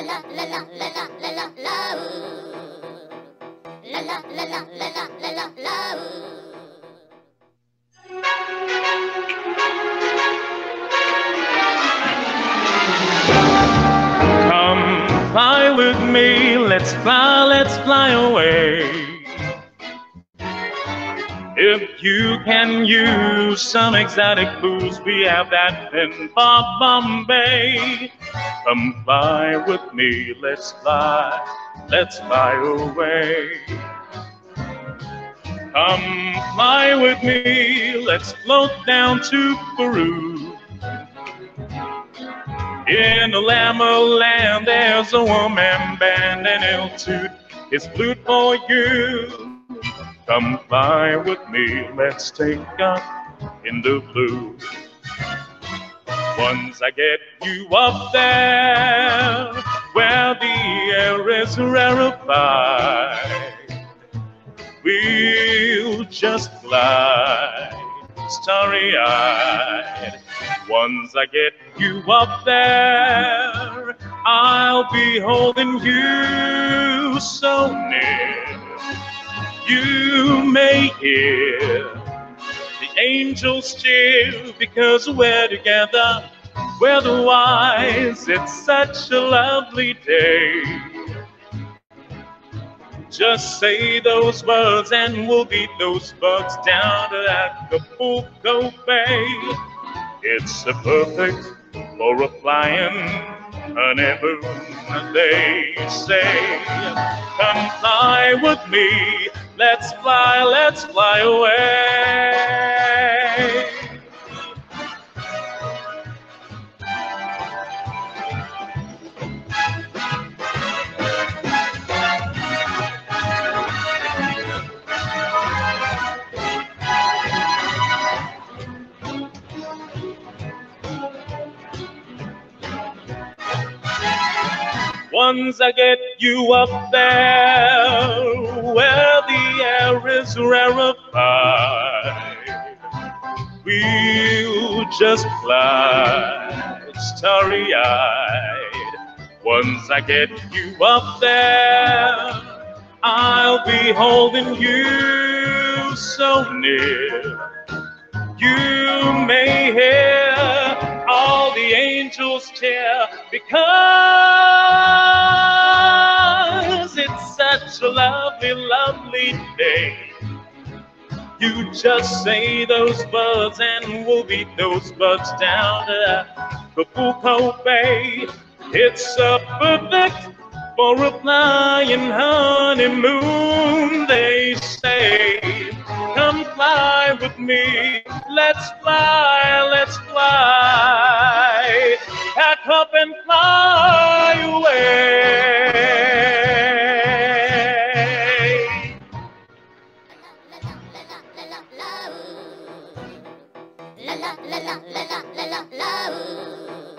Come fly with me, let's fly away. If you can use some exotic booze, we have that in Bombay. Come fly with me, let's fly away. Come fly with me, let's float down to Peru. In the Llama land, there's a woman band, and he'll toot his flute for you. Come fly with me, let's take up in the blue. Once I get you up there, where the air is rarefied, we'll just glide starry-eyed. Once I get you up there, I'll be holding you so near. You may hear the angels cheer, because we're together, weather-wise, it's such a lovely day. Just say those words and we'll beat those bugs down to Acapulco Bay. It's a perfect for a flying honeymoon, they say. Come fly with me, let's fly away. Once I get you up there, where the air is rarefied, we'll just fly starry-eyed. Once I get you up there, I'll be holding you so near. You may hear all the angels cheer, because it's such a lovely, lovely day. You just say those words and we'll beat those bugs down to Acapulco Bay. It's a perfect for a flying honeymoon, they say. Come fly with me, let's fly, pack up and fly away. La la la la la la la la la.